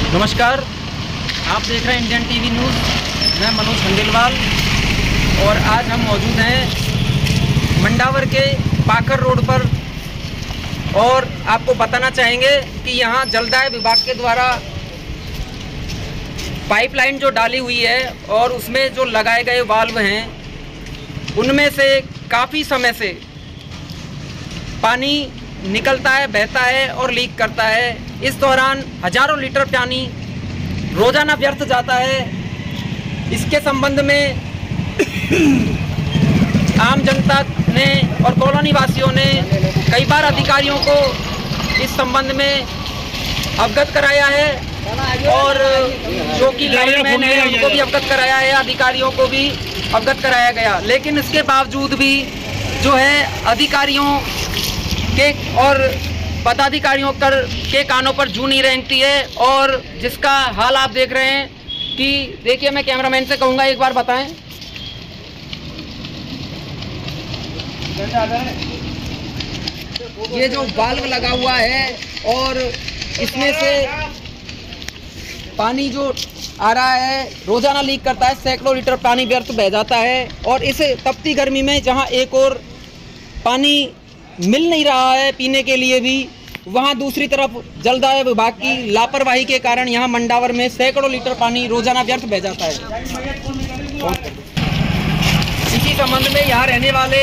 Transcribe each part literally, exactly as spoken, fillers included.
नमस्कार, आप देख रहे हैं इंडियन टीवी न्यूज़। मैं मनोज खंडेलवाल और आज हम मौजूद हैं मंडावर के पाखर रोड पर और आपको बताना चाहेंगे कि यहाँ जलदाय विभाग के द्वारा पाइपलाइन जो डाली हुई है और उसमें जो लगाए गए वाल्व हैं उनमें से काफ़ी समय से पानी निकलता है, बहता है और लीक करता है। इस दौरान हजारों लीटर पानी रोजाना व्यर्थ जाता है। इसके संबंध में आम जनता ने और कॉलोनी वासियों ने कई बार अधिकारियों को इस संबंध में अवगत कराया है और जो कि लाइनमैन है उनको भी अवगत कराया है, अधिकारियों को भी अवगत कराया गया। लेकिन इसके बावजूद भी जो है अधिकारियों के और पदाधिकारियों कर के कानों पर जू नहीं रेंगती है और जिसका हाल आप देख रहे हैं कि देखिए, मैं कैमरामैन से कहूँगा एक बार बताएं। ये जो वाल्व लगा हुआ है और इसमें से पानी जो आ रहा है रोजाना लीक करता है, सैकड़ों लीटर पानी व्यर्थ बह जाता है। और इस तपती गर्मी में जहां एक और पानी मिल नहीं रहा है पीने के लिए भी, वहां दूसरी तरफ जलदाय विभाग की लापरवाही के कारण यहां मंडावर में सैकड़ों लीटर पानी रोजाना व्यर्थ बह जाता है। इसी संबंध में यहाँ रहने वाले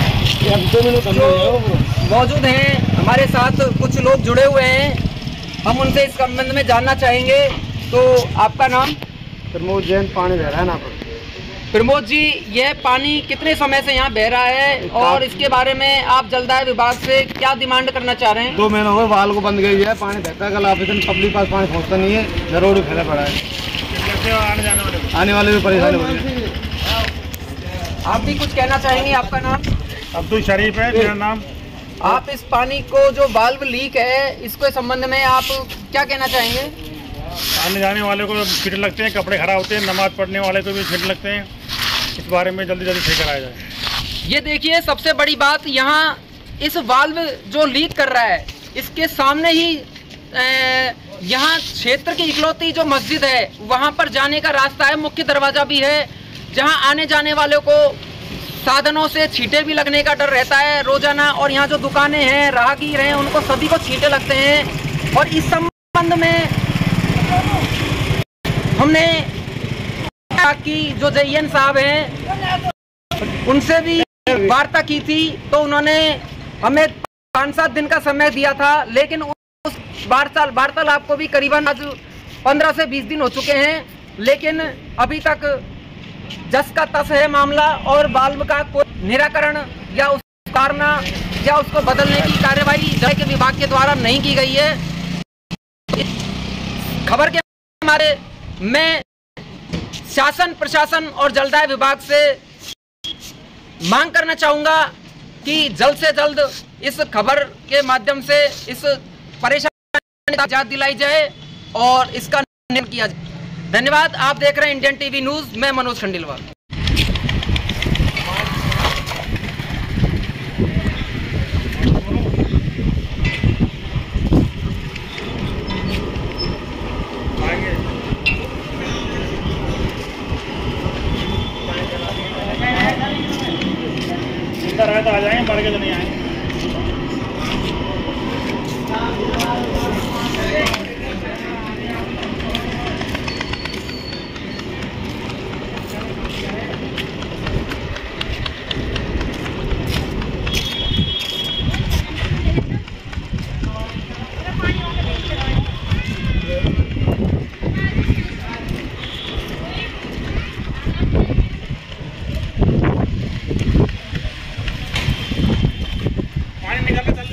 जो मौजूद हैं, हमारे साथ कुछ लोग जुड़े हुए हैं, हम उनसे इस संबंध में जानना चाहेंगे। तो आपका नाम? प्रमोद जैन। पानी बह रहा है ना पर। प्रमोद जी, यह पानी कितने समय से यहाँ बह रहा है और इसके बारे में आप जलदाय विभाग से क्या डिमांड करना चाह रहे हैं? दो महीने हो गए वाल को बंद गई है, पानी बहता है। कल ऑफिस पब्लिक पास पानी पहुँचता नहीं है, रोड भी फैला पड़ा है, आने जाने वाले आने वाले भी परेशानी हो रही है। आप भी कुछ कहना चाहेंगे? आपका नाम? अब्दुल शरीफ है मेरा नाम। आप इस पानी को जो वाल्व लीक है इसके संबंध में आप क्या कहना चाहेंगे? आने जाने वाले को फिट लगते हैं, कपड़े खराब होते हैं, नमाज पढ़ने वाले को भी फिट लगते हैं। इस बारे में जल्दी जल्दी सही कराया जाए। ये देखिए, सबसे बड़ी बात यहाँ इस वाल्व जो लीक कर रहा है इसके सामने ही यहाँ क्षेत्र की इकलौती जो मस्जिद है वहाँ पर जाने का रास्ता है, मुख्य दरवाज़ा भी है, जहाँ आने जाने वालों को साधनों से छींटे भी लगने का डर रहता है रोजाना। और यहाँ जो दुकानें हैं, राहगीर हैं, उनको सभी को छींटे लगते हैं। और इस संबंध में हमने की जो जयन साहब हैं उनसे भी वार्ता की थी, तो उन्होंने हमें पाँच सात दिन का समय दिया था, लेकिन उस वार्ता वार्तालाप को भी करीबन आज पंद्रह से बीस दिन हो चुके हैं, लेकिन अभी तक जस का तस है मामला और वाल्व का कोई निराकरण या उसको उतारना या उसको बदलने की कार्यवाही जल के विभाग के द्वारा नहीं की गई है। खबर के हमारे मैं शासन, प्रशासन और जलदाय विभाग से मांग करना चाहूँगा कि जल्द से जल्द इस खबर के माध्यम से इस परेशानी को निजात दिलाई जाए और इसका निवारण किया जाए। धन्यवाद। आप देख रहे हैं इंडियन टीवी न्यूज़। मैं मनोज खंडेलवाल। तो आ जाएंगे, बढ़ के तो नहीं आएंगे। पानी निकलने